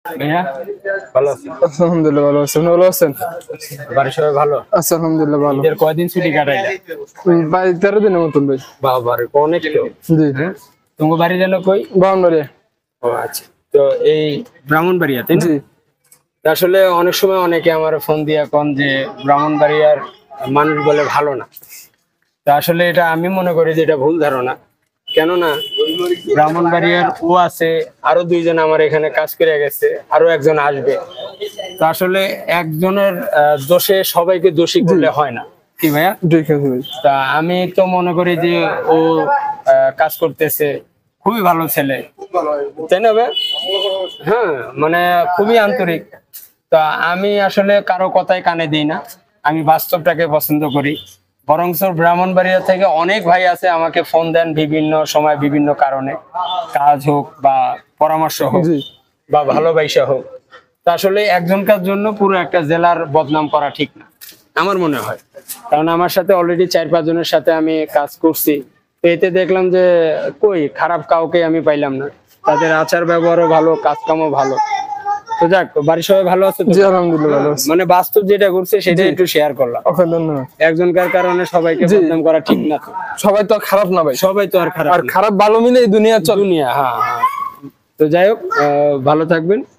ভাইয়া ভালো আছেন? আলহামদুলিল্লাহ ভালো আছেন, ভালো আছেন? বাড়ির সবাই ভালো? আচ্ছা আলহামদুলিল্লাহ ভালো। ঈদের কয়দিন ছুটি কাটাইলে? ভাই 13 দিনের মতন ভাই। বাবারে অনেক তো। জি হ্যাঁ, তোমার বাড়ি যেন কই? বাউন্ডারি। ও আচ্ছা, তো এই ব্রাহ্মণবাড়িয়া তাই না? জি তা আসলে অনেক সময় অনেকে আমার ফোন দিয়া কোন যে ব্রাহ্মণবাড়িয়ার মানুষ বলে ভালো না। তা আসলে এটা আমি মনে করি যে এটা ভুল ধারণা। কেননা ব্রাহ্মণবাড়িয়ার ও আছে, আরো দুইজন আমার এখানে কাজ করে গেছে, আরো একজন আসবে। তো আসলে একজনের দোষে সবাইকে দোষী করলে হয় না, কি ভাইয়া? ঠিক আছে ভাই। তা আমি তো মনে করি যে ও কাজ করতেছে, খুবই ভালো ছেলে, তাই না ভাই? হ্যাঁ, মানে খুবই আন্তরিক। তা আমি আসলে কারো কথাই কানে দিই না, আমি বাস্তবটাকে পছন্দ করি। বরঞ্চ ব্রাহ্মণবাড়িয়া থেকে অনেক ভাই আছে আমাকে ফোন দেন বিভিন্ন সময় বিভিন্ন কারণে, কাজ হোক বা পরামর্শ হোক জি বা ভালোবাসা হোক। তা আসলে একজনকার জন্য পুরো একটা জেলার বদনাম করা ঠিক না আমার মনে হয়। কারণ আমার সাথে অলরেডি 4-5 জনের সাথে আমি কাজ করছি, তো এতে দেখলাম যে কই খারাপ কাউকে আমি পাইলাম না, তাদের আচার ব্যবহারও ভালো, কাজ কামও ভালো। তো যাক, বাড়ির সবাই ভালো আছে তো? জি আলহামদুলিল্লাহ ভালো আছে। মানে বাস্তব যেটা ঘটছে সেটা একটু শেয়ার করলাম। ওকে ধন্যবাদ। একজনকার কারণে সবাইকে জি। বদনাম করা ঠিক না তো। সবাই তো আর খারাপ না ভাই, সবাই তো আর খারাপ আর না। খারাপ ভালো মিলে এই দুনিয়া চলে। দুনিয়া, হ্যাঁ হ্যাঁ। তো যাই হোক, ভালো থাকবেন।